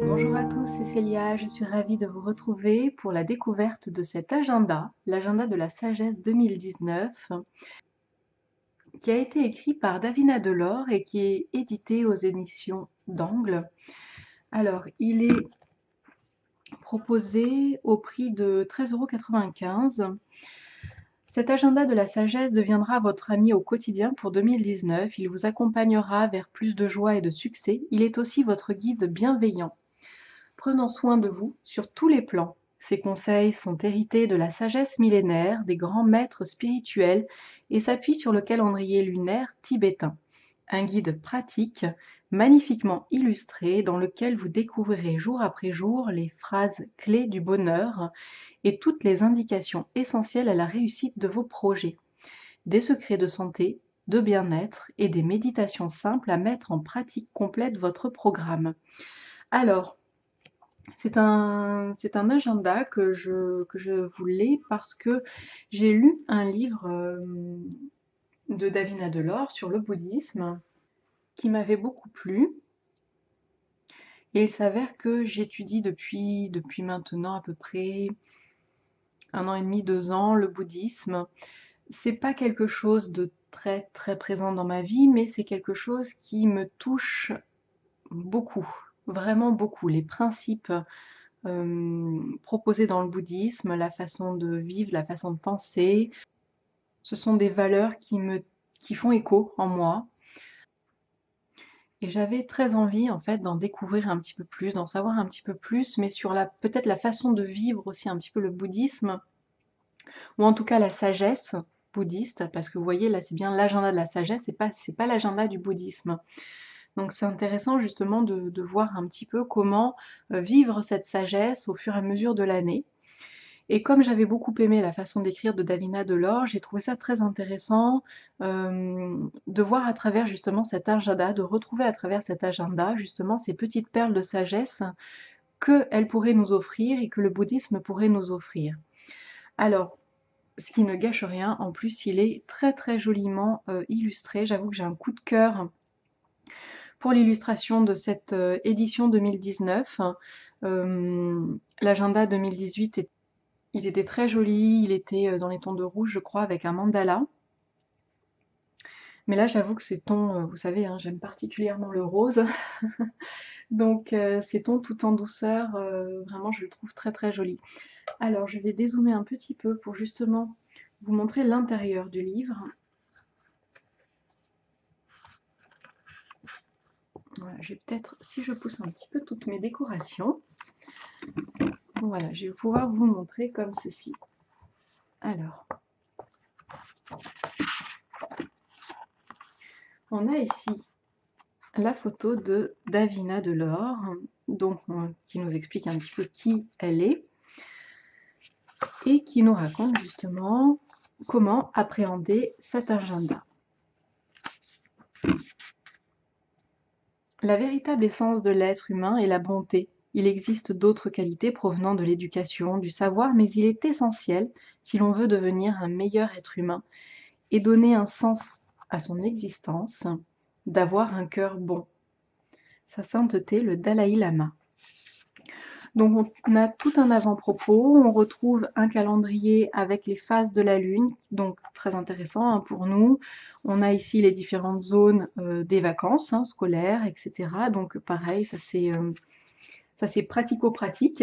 Bonjour à tous, c'est Célia, je suis ravie de vous retrouver pour la découverte de cet agenda, l'agenda de la sagesse 2019, qui a été écrit par Davina Delors et qui est édité aux éditions d'Angle. Alors, il est proposé au prix de 13,95 €. Cet agenda de la sagesse deviendra votre ami au quotidien pour 2019. Il vous accompagnera vers plus de joie et de succès. Il est aussi votre guide bienveillant, prenant soin de vous sur tous les plans. Ces conseils sont hérités de la sagesse millénaire des grands maîtres spirituels et s'appuient sur le calendrier lunaire tibétain, un guide pratique, magnifiquement illustré, dans lequel vous découvrirez jour après jour les phrases clés du bonheur et toutes les indications essentielles à la réussite de vos projets, des secrets de santé, de bien-être et des méditations simples à mettre en pratique complète votre programme. Alors, c'est un agenda que je voulais parce que j'ai lu un livre de Davina Delors sur le bouddhisme qui m'avait beaucoup plu. Et il s'avère que j'étudie depuis maintenant à peu près 1 an et demi, 2 ans, le bouddhisme. C'est pas quelque chose de très très présent dans ma vie, mais c'est quelque chose qui me touche beaucoup, vraiment beaucoup. Les principes proposées dans le bouddhisme, la façon de vivre, la façon de penser. Ce sont des valeurs qui font écho en moi. Et j'avais très envie en fait d'en découvrir un petit peu plus, d'en savoir un petit peu plus, mais sur peut-être la façon de vivre aussi un petit peu le bouddhisme, ou en tout cas la sagesse bouddhiste, parce que vous voyez là c'est bien l'agenda de la sagesse, c'est pas l'agenda du bouddhisme. Donc c'est intéressant justement de voir un petit peu comment vivre cette sagesse au fur et à mesure de l'année. Et comme j'avais beaucoup aimé la façon d'écrire de Davina Delors, j'ai trouvé ça très intéressant de voir à travers justement cet agenda, de retrouver à travers cet agenda justement ces petites perles de sagesse qu'elle pourrait nous offrir et que le bouddhisme pourrait nous offrir. Alors, ce qui ne gâche rien, en plus il est très très joliment illustré. J'avoue que j'ai un coup de cœur pour l'illustration de cette édition 2019. L'agenda 2018 il était très joli, il était dans les tons de rouge, je crois, avec un mandala. Mais là, j'avoue que ces tons, vous savez, hein, j'aime particulièrement le rose. Donc ces tons tout en douceur, vraiment, je le trouve très très joli. Alors, je vais dézoomer un petit peu pour justement vous montrer l'intérieur du livre. Voilà, je vais peut-être, si je pousse un petit peu toutes mes décorations, voilà, je vais pouvoir vous montrer comme ceci. Alors, on a ici la photo de Davina Delors, donc, qui nous explique un petit peu qui elle est et qui nous raconte justement comment appréhender cet agenda. La véritable essence de l'être humain est la bonté. Il existe d'autres qualités provenant de l'éducation, du savoir, mais il est essentiel, si l'on veut devenir un meilleur être humain et donner un sens à son existence, d'avoir un cœur bon. Sa sainteté, le Dalai Lama. Donc on a tout un avant-propos, on retrouve un calendrier avec les phases de la Lune, donc très intéressant hein, pour nous. On a ici les différentes zones des vacances hein, scolaires, etc. Donc pareil, ça c'est pratico-pratique.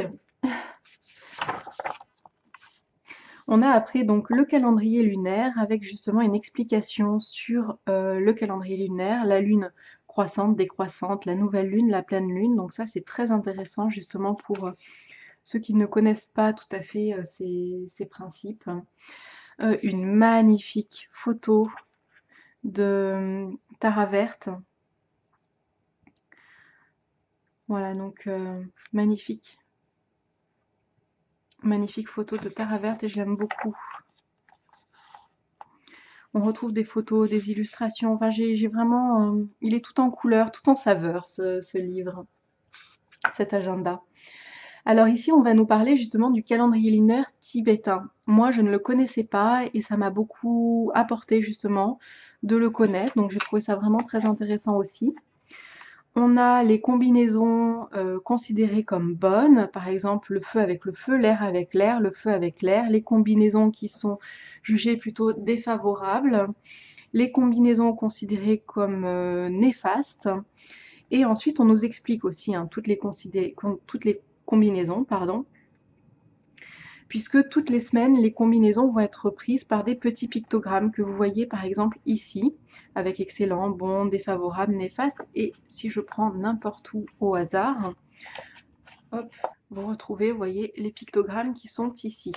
On a après donc le calendrier lunaire avec justement une explication sur le calendrier lunaire, la lune croissante, décroissante, la nouvelle lune, la pleine lune. Donc ça c'est très intéressant justement pour ceux qui ne connaissent pas tout à fait ces principes. Une magnifique photo de Tara verte. Voilà, donc magnifique. Magnifique photo de Tara verte et je l'aime beaucoup. On retrouve des photos, des illustrations. Enfin, j'ai vraiment... il est tout en couleur, tout en saveur, ce livre, cet agenda. Alors ici, on va nous parler justement du calendrier lunaire tibétain. Moi, je ne le connaissais pas et ça m'a beaucoup apporté justement de le connaître. Donc j'ai trouvé ça vraiment très intéressant aussi. On a les combinaisons considérées comme bonnes, par exemple le feu avec le feu, l'air avec l'air, le feu avec l'air, les combinaisons qui sont jugées plutôt défavorables, les combinaisons considérées comme néfastes, et ensuite on nous explique aussi hein, toutes les combinaisons, pardon, puisque toutes les semaines, les combinaisons vont être prises par des petits pictogrammes que vous voyez par exemple ici, avec excellent, bon, défavorable, néfaste, et si je prends n'importe où au hasard, hop, vous retrouvez, vous voyez, les pictogrammes qui sont ici.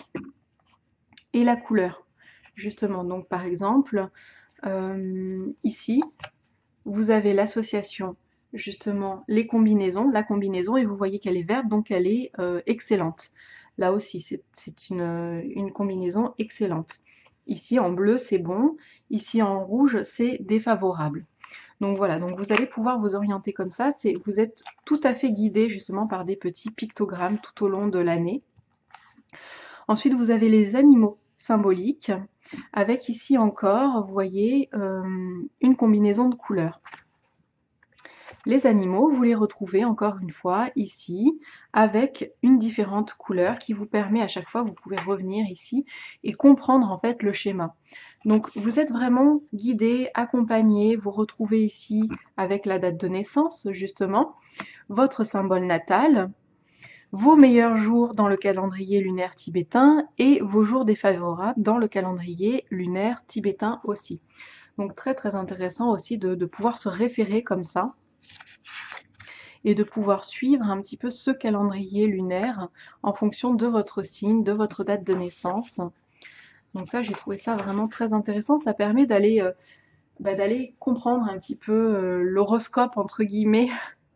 Et la couleur, justement, donc par exemple, ici, vous avez l'association, justement, les combinaisons, la combinaison, et vous voyez qu'elle est verte, donc elle est excellente. Là aussi, c'est une combinaison excellente. Ici, en bleu, c'est bon. Ici, en rouge, c'est défavorable. Donc voilà, donc vous allez pouvoir vous orienter comme ça. Vous êtes tout à fait guidé, justement, par des petits pictogrammes tout au long de l'année. Ensuite, vous avez les animaux symboliques, avec ici encore, vous voyez, une combinaison de couleurs. Les animaux, vous les retrouvez encore une fois ici, avec une différente couleur qui vous permet à chaque fois, vous pouvez revenir ici et comprendre en fait le schéma. Donc vous êtes vraiment guidé, accompagné, vous retrouvez ici avec la date de naissance justement, votre symbole natal, vos meilleurs jours dans le calendrier lunaire tibétain et vos jours défavorables dans le calendrier lunaire tibétain aussi. Donc très très intéressant aussi de pouvoir se référer comme ça et de pouvoir suivre un petit peu ce calendrier lunaire en fonction de votre signe, de votre date de naissance. Donc ça, j'ai trouvé ça vraiment très intéressant. Ça permet d'aller comprendre un petit peu l'horoscope, entre guillemets,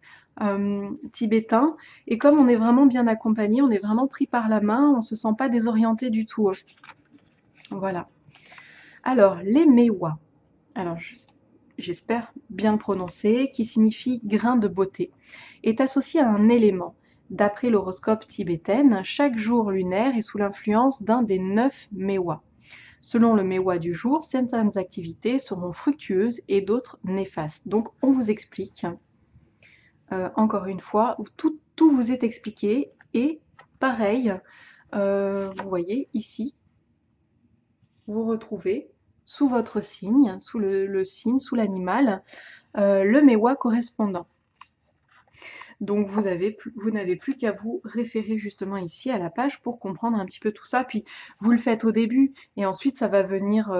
tibétain. Et comme on est vraiment bien accompagné, on est vraiment pris par la main, on ne se sent pas désorienté du tout. Voilà. Alors, les Mewa. Alors, j'espère bien le prononcer, qui signifie grain de beauté, est associé à un élément. D'après l'horoscope tibétaine, chaque jour lunaire est sous l'influence d'un des 9 Mewa. Selon le Mewa du jour, certaines activités seront fructueuses et d'autres néfastes. Donc on vous explique, encore une fois, tout vous est expliqué. Et pareil, vous voyez ici, vous retrouvez sous votre signe, sous le signe, sous l'animal, le Mewa correspondant. Donc vous n'avez plus qu'à vous référer justement ici à la page pour comprendre un petit peu tout ça. Puis vous le faites au début et ensuite ça va venir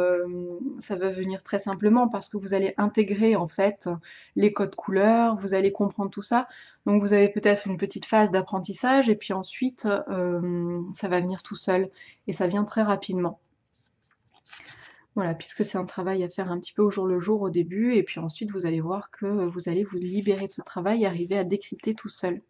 très simplement parce que vous allez intégrer en fait les codes couleurs, vous allez comprendre tout ça. Donc vous avez peut-être une petite phase d'apprentissage et puis ensuite ça va venir tout seul et ça vient très rapidement. Voilà, puisque c'est un travail à faire un petit peu au jour le jour au début, et puis ensuite vous allez voir que vous allez vous libérer de ce travail et arriver à décrypter tout seul.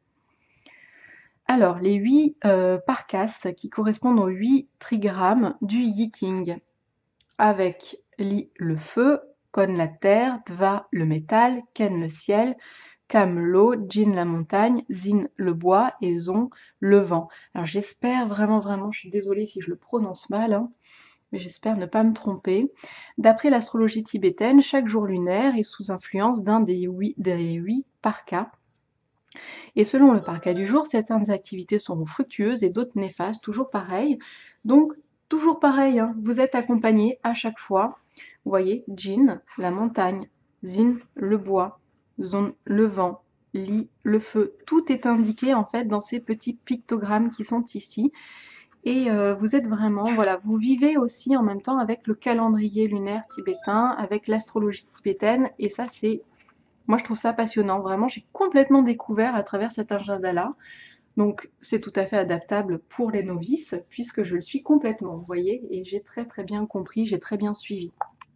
Alors, les 8 parkas qui correspondent aux 8 trigrammes du Yiking, avec Li le feu, Kon la terre, Dva le métal, Ken le ciel, Kam l'eau, Jin la montagne, Zin le bois et Zon le vent. Alors j'espère vraiment, vraiment, je suis désolée si je le prononce mal, hein, mais j'espère ne pas me tromper. D'après l'astrologie tibétaine, chaque jour lunaire est sous influence d'un des 8 parkas. Et selon le parka du jour, certaines activités seront fructueuses et d'autres néfastes, toujours pareil. Donc, toujours pareil, hein, vous êtes accompagné à chaque fois. Vous voyez, Jin, la montagne, Zin, le bois, Zon, le vent, Li, le feu. Tout est indiqué en fait dans ces petits pictogrammes qui sont ici. Et vous êtes vraiment, voilà, vous vivez aussi en même temps avec le calendrier lunaire tibétain, avec l'astrologie tibétaine, et ça c'est, moi je trouve ça passionnant, vraiment, j'ai complètement découvert à travers cet agenda-là, donc c'est tout à fait adaptable pour les novices, puisque je le suis complètement, vous voyez, et j'ai très très bien compris, j'ai très bien suivi.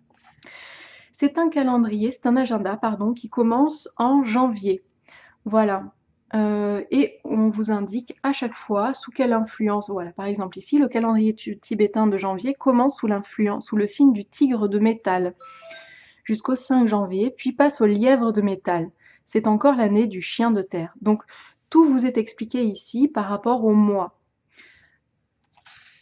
C'est un calendrier, c'est un agenda, pardon, qui commence en janvier, voilà. Et on vous indique à chaque fois sous quelle influence, voilà, par exemple ici, le calendrier tibétain de janvier commence sous le signe du tigre de métal jusqu'au 5 janvier, puis passe au lièvre de métal. C'est encore l'année du chien de terre. Donc tout vous est expliqué ici par rapport au mois.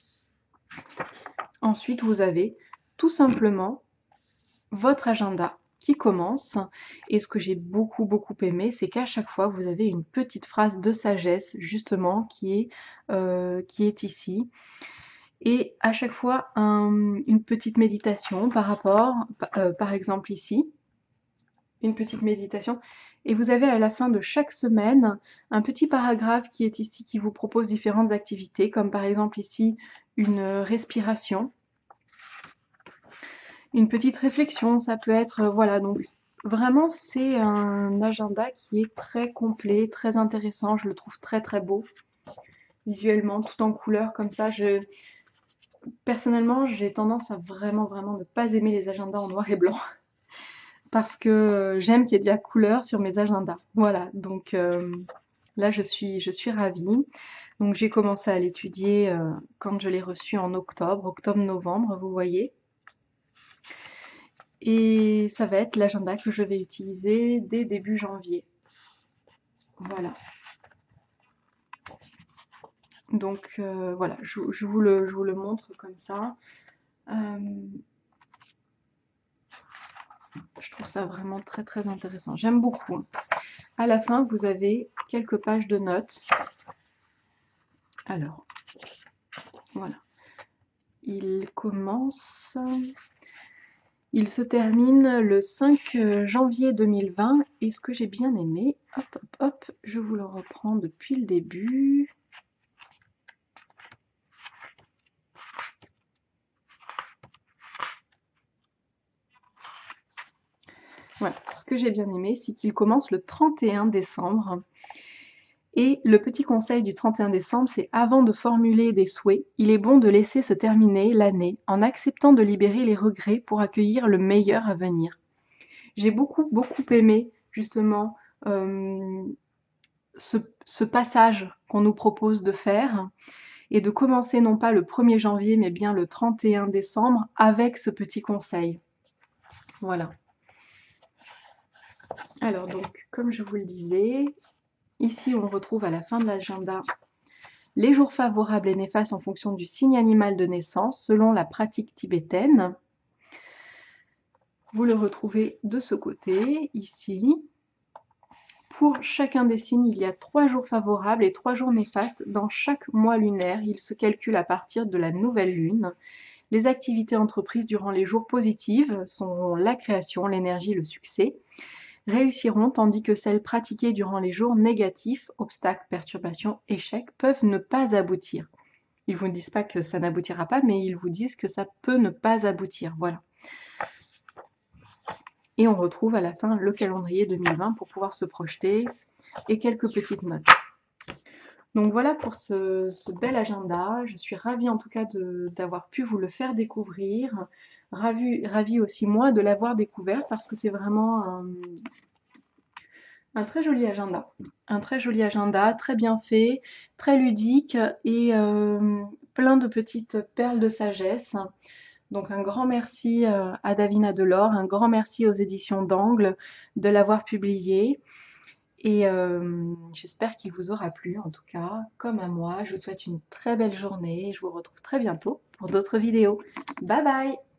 Ensuite, vous avez tout simplement votre agenda qui commence. Et ce que j'ai beaucoup aimé, c'est qu'à chaque fois, vous avez une petite phrase de sagesse, justement, qui est ici. Et à chaque fois, une petite méditation par exemple ici, une petite méditation. Et vous avez à la fin de chaque semaine un petit paragraphe qui est ici, qui vous propose différentes activités, comme par exemple ici, une respiration, une petite réflexion, ça peut être, voilà, donc vraiment c'est un agenda qui est très complet, très intéressant, je le trouve très beau, visuellement, tout en couleur comme ça. Personnellement, j'ai tendance à vraiment ne pas aimer les agendas en noir et blanc, parce que j'aime qu'il y ait de la couleur sur mes agendas. Voilà, donc là je suis ravie. Donc j'ai commencé à l'étudier quand je l'ai reçu en octobre-novembre, vous voyez. Et ça va être l'agenda que je vais utiliser dès début janvier. Voilà. Donc voilà, je vous le montre comme ça. Je trouve ça vraiment très intéressant. J'aime beaucoup. À la fin, vous avez quelques pages de notes. Alors, voilà. Il se termine le 5 janvier 2020. Et ce que j'ai bien aimé, hop, je vous le reprends depuis le début. Voilà, ce que j'ai bien aimé, c'est qu'il commence le 31 décembre. Et le petit conseil du 31 décembre, c'est avant de formuler des souhaits, il est bon de laisser se terminer l'année en acceptant de libérer les regrets pour accueillir le meilleur à venir. J'ai beaucoup aimé justement ce passage qu'on nous propose de faire et de commencer non pas le 1er janvier mais bien le 31 décembre avec ce petit conseil. Voilà. Alors donc, comme je vous le disais, ici on retrouve à la fin de l'agenda les jours favorables et néfastes en fonction du signe animal de naissance selon la pratique tibétaine. Vous le retrouvez de ce côté, ici. Pour chacun des signes, il y a 3 jours favorables et 3 jours néfastes dans chaque mois lunaire. Il se calcule à partir de la nouvelle lune. Les activités entreprises durant les jours positifs sont la création, l'énergie, le succès, réussiront, tandis que celles pratiquées durant les jours négatifs, obstacles, perturbations, échecs, peuvent ne pas aboutir. Ils ne vous disent pas que ça n'aboutira pas, mais ils vous disent que ça peut ne pas aboutir. Voilà. Et on retrouve à la fin le calendrier 2020 pour pouvoir se projeter et quelques petites notes. Donc voilà pour ce bel agenda. Je suis ravie en tout cas d'avoir pu vous le faire découvrir. Ravie aussi moi de l'avoir découvert parce que c'est vraiment un très joli agenda. Un très joli agenda, très bien fait, très ludique et plein de petites perles de sagesse. Donc un grand merci à Davina Delors, un grand merci aux éditions d'Angle de l'avoir publié. Et j'espère qu'il vous aura plu, en tout cas, comme à moi. Je vous souhaite une très belle journée et je vous retrouve très bientôt pour d'autres vidéos. Bye bye!